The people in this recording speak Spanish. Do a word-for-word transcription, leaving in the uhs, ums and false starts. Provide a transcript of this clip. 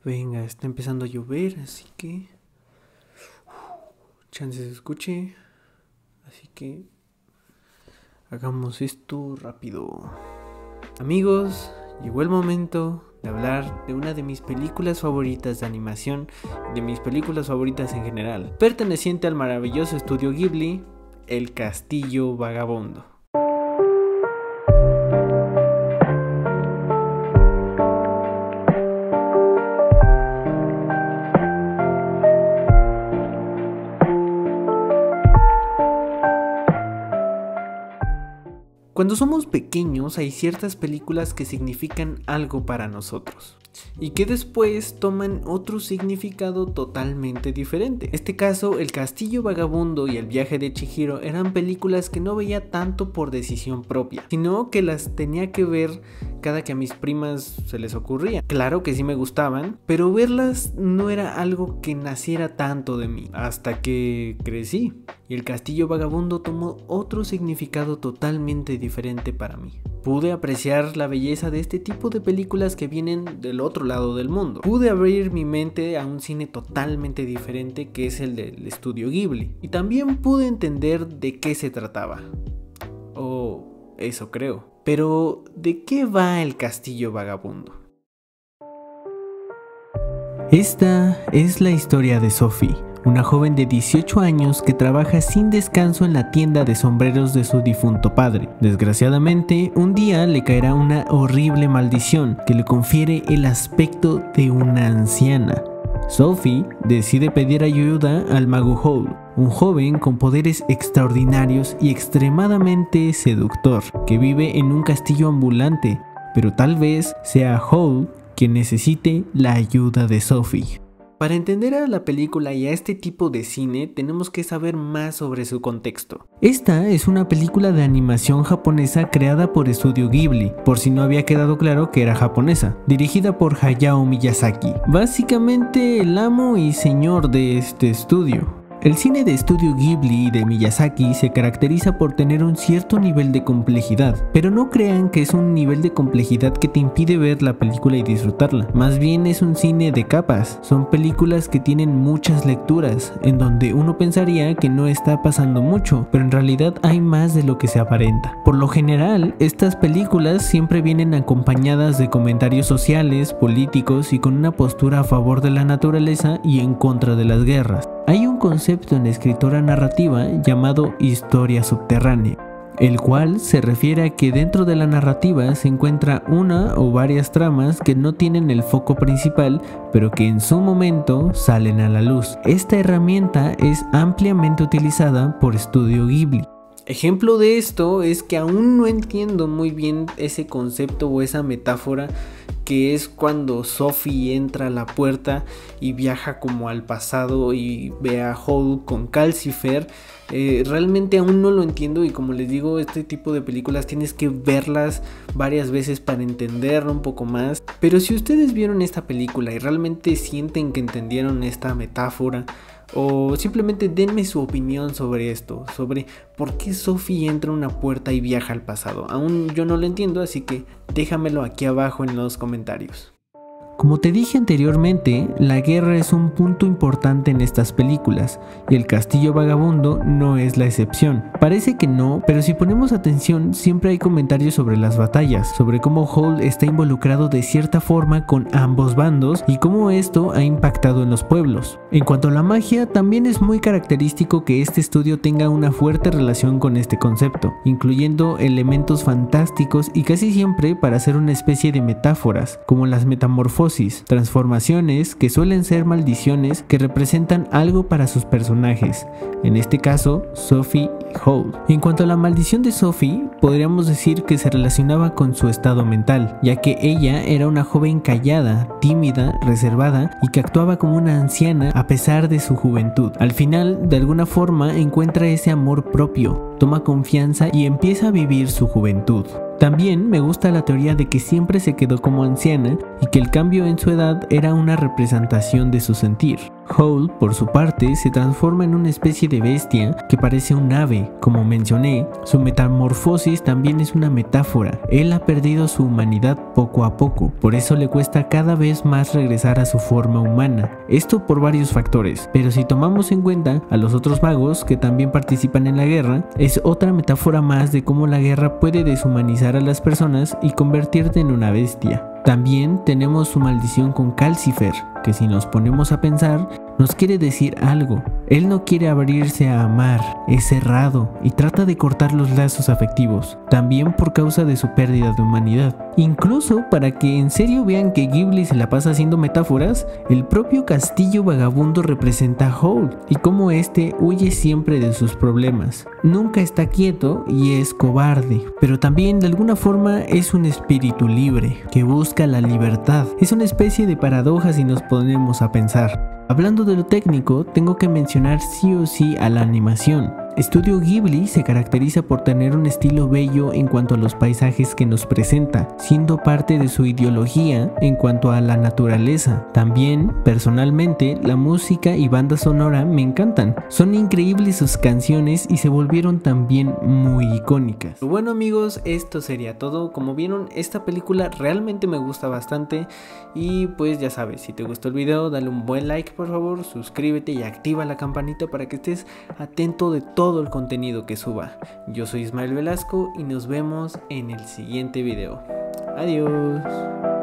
Venga, está empezando a llover, así que... chance se escuche. Así que... hagamos esto rápido. Amigos, llegó el momento de hablar de una de mis películas favoritas de animación, de mis películas favoritas en general, perteneciente al maravilloso estudio Ghibli, El Castillo Vagabundo. Cuando somos pequeños hay ciertas películas que significan algo para nosotros y que después toman otro significado totalmente diferente. En este caso, El Castillo Vagabundo y El Viaje de Chihiro eran películas que no veía tanto por decisión propia, sino que las tenía que ver cada que a mis primas se les ocurría. Claro que sí me gustaban, pero verlas no era algo que naciera tanto de mí, hasta que crecí y El Castillo Vagabundo tomó otro significado totalmente diferente para mí. Pude apreciar la belleza de este tipo de películas que vienen del otro lado del mundo. Pude abrir mi mente a un cine totalmente diferente que es el del estudio Ghibli. Y también pude entender de qué se trataba. O eso creo. Pero, ¿de qué va El Castillo Vagabundo? Esta es la historia de Sophie, una joven de dieciocho años que trabaja sin descanso en la tienda de sombreros de su difunto padre. Desgraciadamente, un día le caerá una horrible maldición que le confiere el aspecto de una anciana. Sophie decide pedir ayuda al mago Howl, un joven con poderes extraordinarios y extremadamente seductor, que vive en un castillo ambulante, pero tal vez sea Howl quien necesite la ayuda de Sophie. Para entender a la película y a este tipo de cine tenemos que saber más sobre su contexto. Esta es una película de animación japonesa creada por Estudio Ghibli, por si no había quedado claro que era japonesa, dirigida por Hayao Miyazaki, básicamente el amo y señor de este estudio. El cine de Estudio Ghibli y de Miyazaki se caracteriza por tener un cierto nivel de complejidad, pero no crean que es un nivel de complejidad que te impide ver la película y disfrutarla. Más bien es un cine de capas, son películas que tienen muchas lecturas, en donde uno pensaría que no está pasando mucho, pero en realidad hay más de lo que se aparenta. Por lo general, estas películas siempre vienen acompañadas de comentarios sociales, políticos y con una postura a favor de la naturaleza y en contra de las guerras. Hay un concepto en la escritura narrativa llamado historia subterránea, el cual se refiere a que dentro de la narrativa se encuentra una o varias tramas que no tienen el foco principal, pero que en su momento salen a la luz. Esta herramienta es ampliamente utilizada por Estudio Ghibli. Ejemplo de esto es que aún no entiendo muy bien ese concepto o esa metáfora que es cuando Sophie entra a la puerta y viaja como al pasado y ve a Howl con Calcifer. Eh, realmente aún no lo entiendo y como les digo, este tipo de películas tienes que verlas varias veces para entenderlo un poco más. Pero si ustedes vieron esta película y realmente sienten que entendieron esta metáfora, o simplemente denme su opinión sobre esto, sobre por qué Sophie entra a una puerta y viaja al pasado. Aún yo no lo entiendo, así que déjamelo aquí abajo en los comentarios. Como te dije anteriormente, la guerra es un punto importante en estas películas, y El Castillo Vagabundo no es la excepción. Parece que no, pero si ponemos atención, siempre hay comentarios sobre las batallas, sobre cómo Howl está involucrado de cierta forma con ambos bandos y cómo esto ha impactado en los pueblos. En cuanto a la magia, también es muy característico que este estudio tenga una fuerte relación con este concepto, incluyendo elementos fantásticos y casi siempre para hacer una especie de metáforas, como las metamorfosis, transformaciones que suelen ser maldiciones que representan algo para sus personajes, en este caso Sophie y Howl. En cuanto a la maldición de Sophie, podríamos decir que se relacionaba con su estado mental, ya que ella era una joven callada, tímida, reservada y que actuaba como una anciana a pesar de su juventud. Al final, de alguna forma, encuentra ese amor propio, toma confianza y empieza a vivir su juventud. También me gusta la teoría de que siempre se quedó como anciana y que el cambio en su edad era una representación de su sentir. Howl, por su parte, se transforma en una especie de bestia que parece un ave. Como mencioné, su metamorfosis también es una metáfora. Él ha perdido su humanidad poco a poco, por eso le cuesta cada vez más regresar a su forma humana. Esto por varios factores, pero si tomamos en cuenta a los otros magos que también participan en la guerra, es otra metáfora más de cómo la guerra puede deshumanizar a las personas y convertirte en una bestia. También tenemos su maldición con Calcifer, que si nos ponemos a pensar, nos quiere decir algo. Él no quiere abrirse a amar, es cerrado y trata de cortar los lazos afectivos, también por causa de su pérdida de humanidad. Incluso para que en serio vean que Ghibli se la pasa haciendo metáforas, el propio castillo vagabundo representa a Howl y cómo este huye siempre de sus problemas. Nunca está quieto y es cobarde, pero también de alguna forma es un espíritu libre que busca la libertad. Es una especie de paradoja si nos ponemos a pensar. Hablando de lo técnico, tengo que mencionar sí o sí a la animación. Estudio Ghibli se caracteriza por tener un estilo bello en cuanto a los paisajes que nos presenta, siendo parte de su ideología en cuanto a la naturaleza. También, personalmente, la música y banda sonora me encantan. Son increíbles sus canciones y se volvieron también muy icónicas. Bueno amigos, esto sería todo. Como vieron, esta película realmente me gusta bastante y pues ya sabes, si te gustó el video, dale un buen like por favor, suscríbete y activa la campanita para que estés atento de todo todo el contenido que suba. Yo soy Ismael Velasco y nos vemos en el siguiente video. Adiós.